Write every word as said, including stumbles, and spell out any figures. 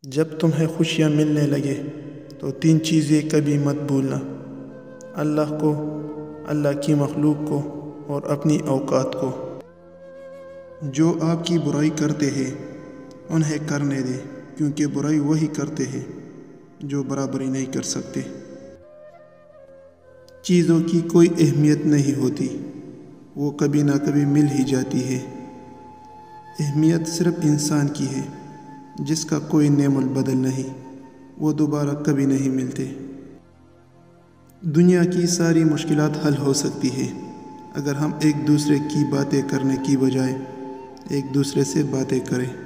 जब तुम्हें खुशियाँ मिलने लगे तो तीन चीज़ें कभी मत भूलना: अल्लाह को, अल्लाह की मखलूक को और अपनी औकात को। जो आपकी बुराई करते हैं उन्हें करने दें, क्योंकि बुराई वही करते हैं जो बराबरी नहीं कर सकते। चीज़ों की कोई अहमियत नहीं होती, वो कभी ना कभी मिल ही जाती है। अहमियत सिर्फ इंसान की है जिसका कोई नेमल बदल नहीं, वो दोबारा कभी नहीं मिलते। दुनिया की सारी मुश्किलात हल हो सकती है अगर हम एक दूसरे की बातें करने की बजाय एक दूसरे से बातें करें।